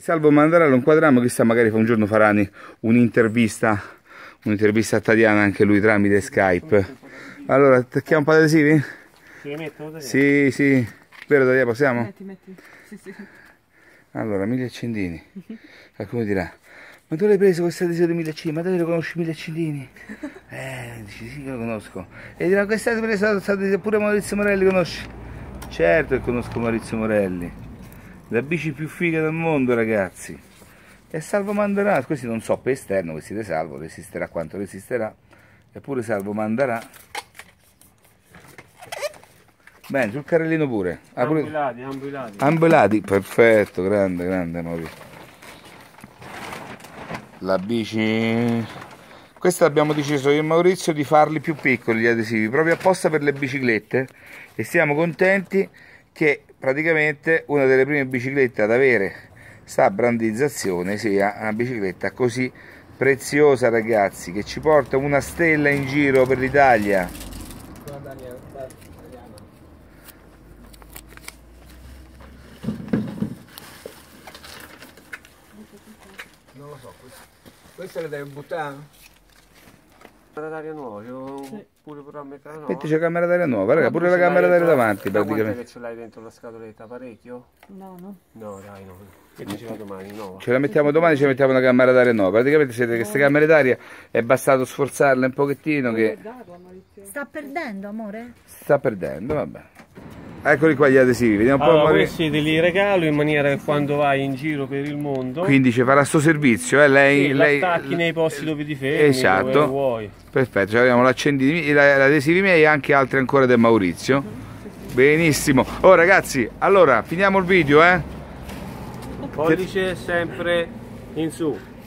Salvo mandarà, lo inquadriamo, chissà, magari un giorno faranno un'intervista a Tatiana, anche lui tramite Skype. Allora, attacchiamo un po' di adesivi? Ti li metto? Sì, sì. Vero Tatiana, possiamo? Metti. Sì, sì. Allora, 1000 accendini. Qualcuno dirà, ma tu l'hai preso questo adesivo di 1000 accendini? Ma dove lo conosci 1000 accendini? Dici sì che lo conosco. E dirà, quest'è preso pure Maurizio Morelli, conosci? Certo che conosco Maurizio Morelli. La bici più figa del mondo, ragazzi. E Salvo manderà, questi non so per esterno, questi di Salvo, resisterà quanto resisterà. Eppure Salvo manderà. Bene, sul carrellino pure. Ambulati. Ambulati, perfetto, grande Maurizio. La bici... Questa abbiamo deciso io e Maurizio di farli più piccoli gli adesivi, proprio apposta per le biciclette. E siamo contenti che praticamente una delle prime biciclette ad avere sta brandizzazione sia una bicicletta così preziosa, ragazzi, che ci porta una stella in giro per l'Italia. Non lo so, questa le devi buttare? Camera d'aria nuova, pure per mettere nuova. Metti c'è camera d'aria nuova, raga, pure la camera d'aria davanti praticamente. Che ce l'hai dentro la scatoletta? Parecchio? No. No, dai, no. Che diceva domani, no? Ce la mettiamo domani, ci mettiamo una camera d'aria nuova. Praticamente siete queste camere d'aria è bastato sforzarle un pochettino che Sta perdendo, amore? sta perdendo, vabbè. Eccoli qua gli adesivi, vediamo un po'. Allora, questi te li regalo in maniera che quando vai in giro per il mondo... Quindi ci farà sto servizio, lei... Sì, attacchi nei posti dove ti fermi, esatto. dove vuoi. Perfetto, abbiamo l'accendini, gli adesivi miei e anche altri ancora del Maurizio. Benissimo. Oh ragazzi, allora, finiamo il video, Pollice sempre in su.